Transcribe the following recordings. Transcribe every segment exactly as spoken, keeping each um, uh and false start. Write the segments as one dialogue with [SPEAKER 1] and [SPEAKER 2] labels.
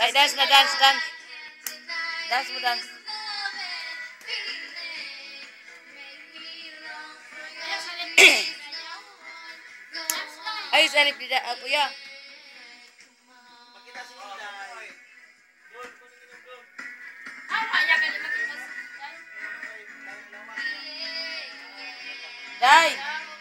[SPEAKER 1] Ay, dance na, dance, dance. Dance mo, dance. Ay, salip di da, kuya. Day.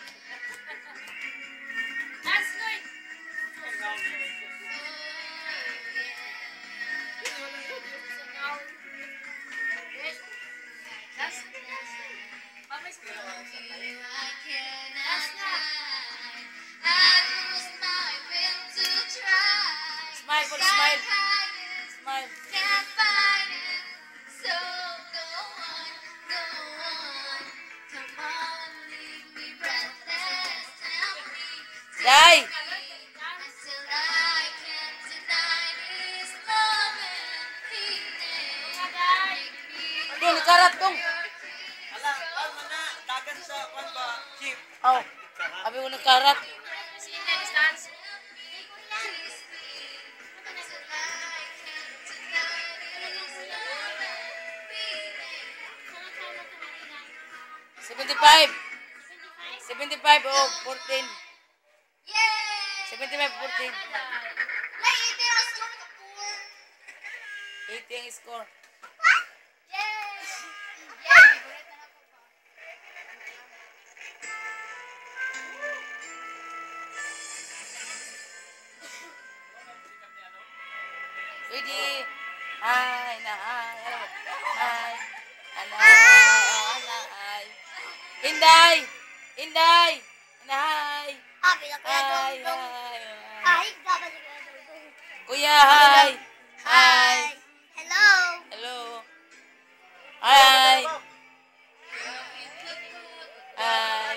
[SPEAKER 1] Smile, full smile. Smile. Day. Dong, nikarat dong.
[SPEAKER 2] Ala, ano na, dagan sa kwan ba, jeep.
[SPEAKER 1] Oh, abi mo nikarat. Seventy-five. Seventy-five o fourteen. Seventy-five fourteen. Eighty ang score. Ready? Hi, na, hi, hello. Hi. Ana, oh, ana, hi. Inday! Inday! Ana, hi. Hi, hi, hi. Kuya, hi. Hi.
[SPEAKER 3] Hello.
[SPEAKER 1] Hello. Hi. Hi.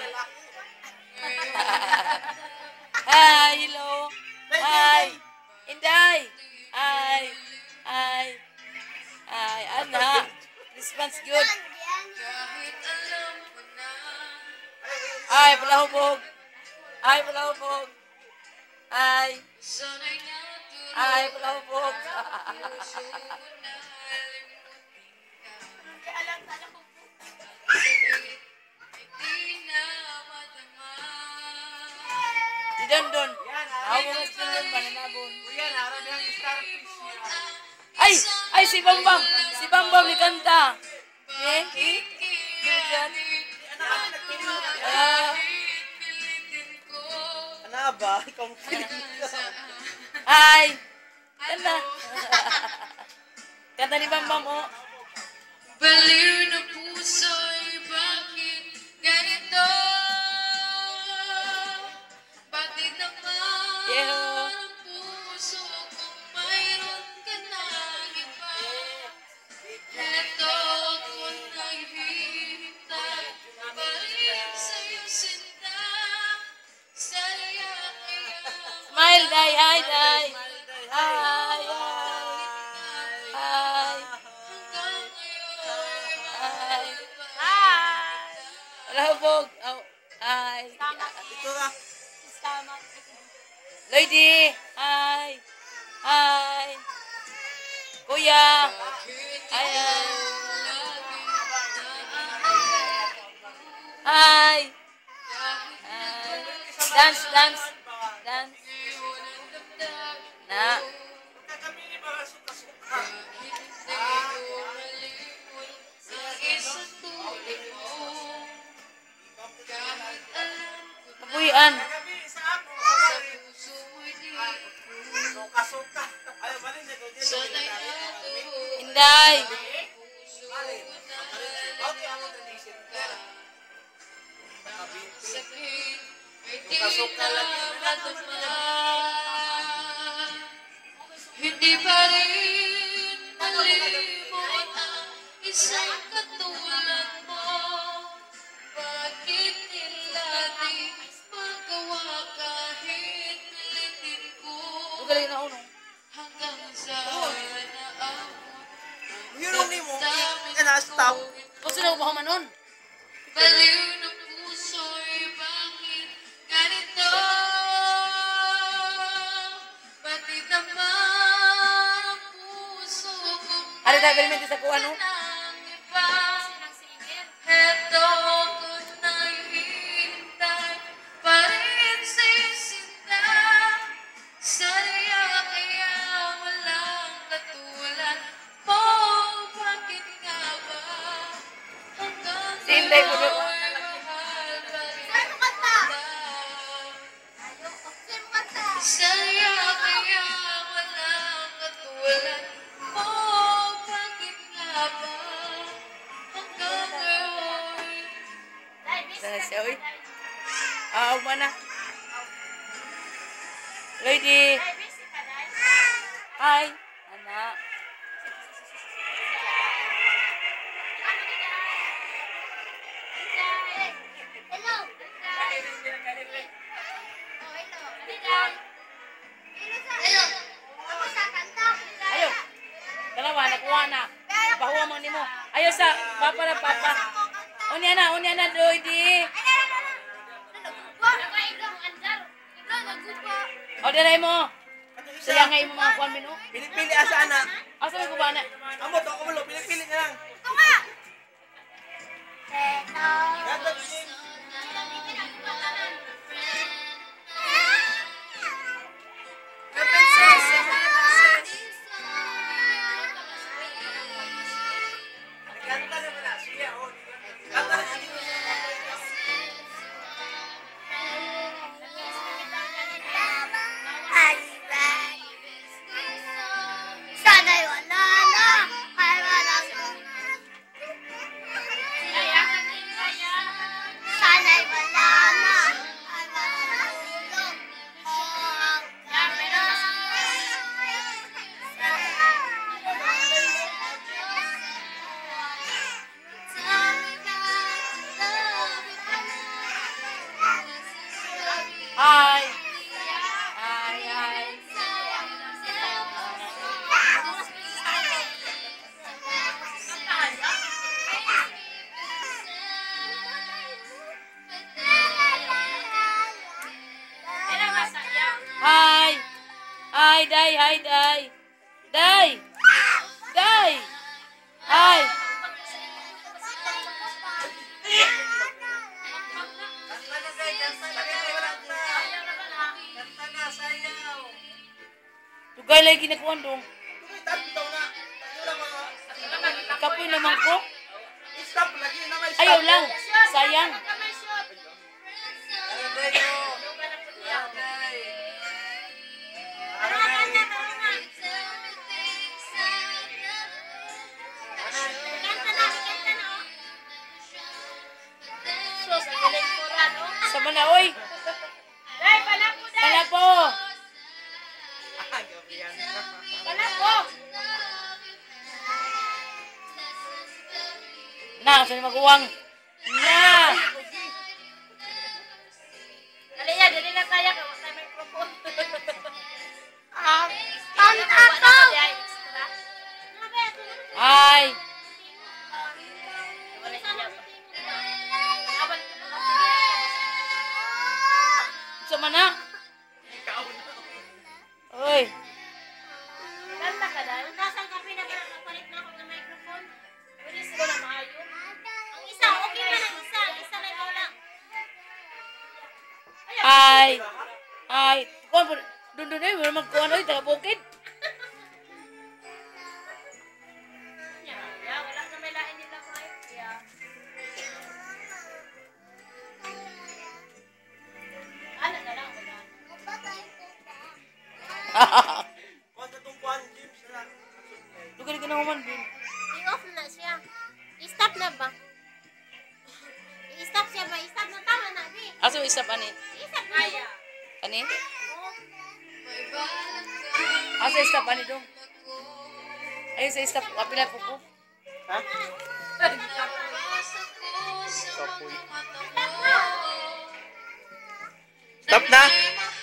[SPEAKER 1] Hi, hello. Hi. Inday. Hi. Hi. Hi. Ana. Response good. Ay, palahubog. Ay, palahubog. Ay. Ay, palahubog. Si Don Don. Ako mo mas Don mananabon.
[SPEAKER 2] Kuya, narami ang starfish niya.
[SPEAKER 1] Ay, ay si Bambam. Si Bambam ni kanta. Eh? Diyan. Ah.
[SPEAKER 2] Ano ba? Ikaw mo
[SPEAKER 1] Ay. Kanta. Kanta ni Bambam oh.
[SPEAKER 4] Baliw na puso'y bakit ganito? Bakit naman
[SPEAKER 1] Yeah.
[SPEAKER 4] ang puso kung mayroon ka ng iba? Ito ako'y naghihintay balik sa'yo sinta. Saya kaya
[SPEAKER 1] Smile, Day. Hi, Day. Hi, hi. Hi.
[SPEAKER 4] hanggang ngayon
[SPEAKER 1] Hi. Hi. Palahubog. Oh. Hi.
[SPEAKER 2] Ito ka.
[SPEAKER 1] Lady. Hi. Hi. Kuya. Hi. Hi. Hi. Dance, dance. Dance. Na.
[SPEAKER 2] Kami ni mga suka-suka.
[SPEAKER 1] Kapuyan.
[SPEAKER 2] Kami sa ako, sa mali. Suka-suka. Ayaw ba rin dito dito?
[SPEAKER 1] Inday.
[SPEAKER 2] Okay, ako tradition. Suka-suka lagi.
[SPEAKER 4] Hindi pa rin malimot ang isang katulad mo. Bakit nila di magawa kahit pilitin ko
[SPEAKER 1] Galing na uno.
[SPEAKER 4] hanggang sa naabot.
[SPEAKER 2] Hirong ni mo. Kana-stop.
[SPEAKER 1] Kung sino mo manon?
[SPEAKER 4] Baliw ng puso'y bakit ganito? Bakit naman ang
[SPEAKER 1] tayo permente sa kuha, no?
[SPEAKER 4] ng iba. Heto ko na'y hintay pa rin sa'yo sinta. Saya kaya walang katulad mo. Bakit nga ba hanggang
[SPEAKER 1] Sinday mo doon.
[SPEAKER 4] ngayon mahal pa rin kita? Saya kaya walang katulad mo. Bakit nga ba hanggang ngayon?
[SPEAKER 1] Sana siya, uy. Ah, ugma na. Lady. Hi. Anak. Ayo. Dalawa, nakuha na. Pahuwa mo ni mo. Ayo sa papa na papa. Unya na, unya na, Lady. O, diray mo. Sayang nga yung mga kuwan mino.
[SPEAKER 2] Pili-pili asa anak.
[SPEAKER 1] Asa may kuba na?
[SPEAKER 2] Amo to ko mulo, pili-pili na lang. Ganda din. Ganda naman na siya. Oh. Ganda na siya.
[SPEAKER 3] Sana'y wala na, ay walang Sana'y wala na, ay walang tulog.
[SPEAKER 1] Hi. Hi, hi. Hi. Hi, Day. Hi, Day. Day. Day. Hi.
[SPEAKER 2] Ganda na sayaw.
[SPEAKER 1] Tugay lagi nakuha dong.
[SPEAKER 2] Tuloy tayo na. Tayo mga.
[SPEAKER 1] Kapoy naman ko.
[SPEAKER 2] Stop lagi na may stop.
[SPEAKER 1] Ayaw lang. Sayang. Sama na, oy. Palapo. Na, saan maguwang? Na.
[SPEAKER 3] Dali yan, dali na kaya ka, wala microphone. Ah, pan-akaw!
[SPEAKER 1] Hi. Sama na. Oy.
[SPEAKER 3] Kanta ka dahil. Nasaan ka pinag-palit na ako ng microphone? Pwede siguro na maayo. Ang isa, okay man ang isa. Ang isa lang wala.
[SPEAKER 1] Hi. Hi. Kuan po. Dun dun eh, wala magkuhan oy, taga bukid.
[SPEAKER 3] Ya, wala na may lain nila ko ay. Ya. Ano na lang wala.
[SPEAKER 2] Kung sa tungkuan, James na lang.
[SPEAKER 1] Dugay ka na human din.
[SPEAKER 3] I-off na siya. I-stop na ba? I-stop siya ba? I-stop na tama na, di.
[SPEAKER 1] Aso isap ani?
[SPEAKER 3] I-stop na.
[SPEAKER 1] Ani?
[SPEAKER 3] Oh.
[SPEAKER 1] Aso isap ani dong? Ayo sa isap, kapila po po.
[SPEAKER 2] Ha? Stop na.